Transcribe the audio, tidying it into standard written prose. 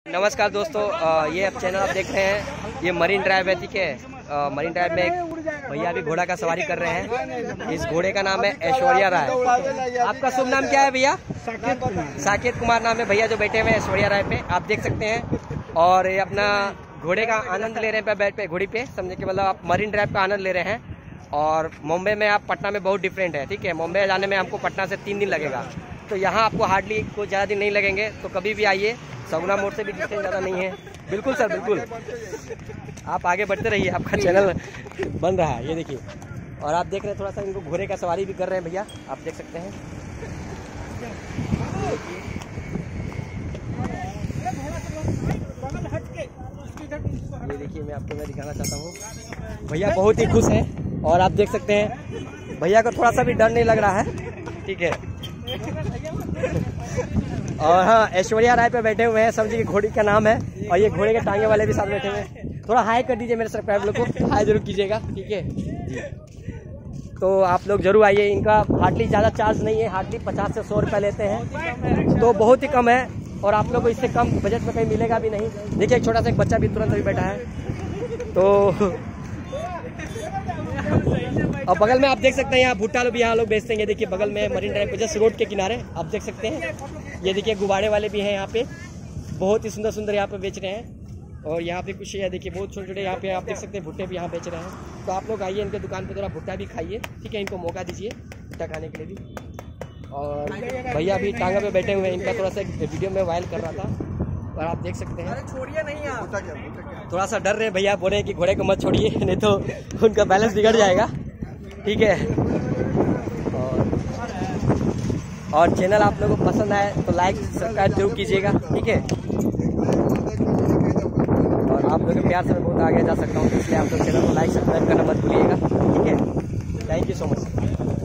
नमस्कार दोस्तों, ये अब चैनल आप देख रहे हैं, ये मरीन ड्राइव है। ठीक है, मरीन ड्राइव में एक भैया भी घोड़ा का सवारी कर रहे हैं। इस घोड़े का नाम है ऐश्वर्या राय। आपका शुभ नाम क्या है भैया? साकेत कुमार नाम है भैया जो बैठे हुए हैं ऐश्वर्या राय पे, आप देख सकते हैं। और ये अपना घोड़े का आनंद ले रहे हैं बैठ पे, घोड़ी पे, समझे कि मतलब आप मरीन ड्राइव का आनंद ले रहे हैं। और मुंबई में आप पटना में बहुत डिफरेंट है। ठीक है, मुंबई जाने में हमको पटना से 3 दिन लगेगा, तो यहाँ आपको हार्डली कोई ज़्यादा दिन नहीं लगेंगे। तो कभी भी आइए, सगुना मोड़ से भी डिस्टेंस ज़्यादा नहीं है। बिल्कुल सर, बिल्कुल आप आगे बढ़ते रहिए, आपका चैनल बन रहा है। ये देखिए, और आप देख रहे हैं थोड़ा सा इनको घोड़े का सवारी भी कर रहे हैं भैया, आप देख सकते हैं। ये देखिए, मैं आपको दिखाना चाहता हूँ, भैया बहुत ही खुश हैं। और आप देख सकते हैं भैया को थोड़ा सा भी डर नहीं लग रहा है। ठीक है, और हाँ, ऐश्वर्या राय पे बैठे हुए हैं, समझिए कि घोड़ी का नाम है। और ये घोड़े के टांगे वाले भी साथ बैठे हुए हैं। थोड़ा हाई कर दीजिए मेरे सब्सक्राइबर लोग को, हाई जरूर कीजिएगा। ठीक है जी, तो आप लोग जरूर आइए। इनका हार्डली ज़्यादा चार्ज नहीं है, हार्डली 50 से 100 रुपये लेते हैं, तो बहुत ही कम है। और आप लोग को इससे कम बजट में कहीं मिलेगा भी नहीं। देखिए, एक छोटा सा एक बच्चा भी तुरंत अभी बैठा है। तो और बगल में आप देख सकते हैं यहाँ भुट्टा भी यहाँ लोग बेचते हैं। देखिए बगल में मरीन ड्राइव पे जस्ट रोड के किनारे आप देख सकते हैं। ये देखिए गुब्बारे वाले भी हैं यहाँ पे, बहुत ही सुंदर सुंदर यहाँ पे बेच रहे हैं। और यहाँ पे कुछ है, देखिए बहुत छोटे छोटे यहाँ पे आप देख सकते हैं भुट्टे भी यहाँ बेच रहे हैं। तो आप लोग आइए इनके दुकान पे, थोड़ा भुट्टा भी खाइए। ठीक है, इनको मौका दीजिए भुट्टा खाने के लिए भी। और भैया भी टांगा पे बैठे हुए हैं, इनका थोड़ा सा वीडियो में वायरल कर रहा था, और आप देख सकते हैं। छोड़िए नहीं आप, थोड़ा सा डर रहे भैया, बोल रहे हैं कि घोड़े को मत छोड़िए, नहीं तो उनका बैलेंस बिगड़ जाएगा। ठीक है, और चैनल आप लोगों को पसंद आए तो लाइक सब्सक्राइब जरूर कीजिएगा। ठीक है, और आप लोगों के प्यार से मैं बहुत आगे जा सकता हूँ, इसलिए आप लोग चैनल को लाइक सब्सक्राइब करना मत भूलिएगा। ठीक है, थैंक यू सो मच।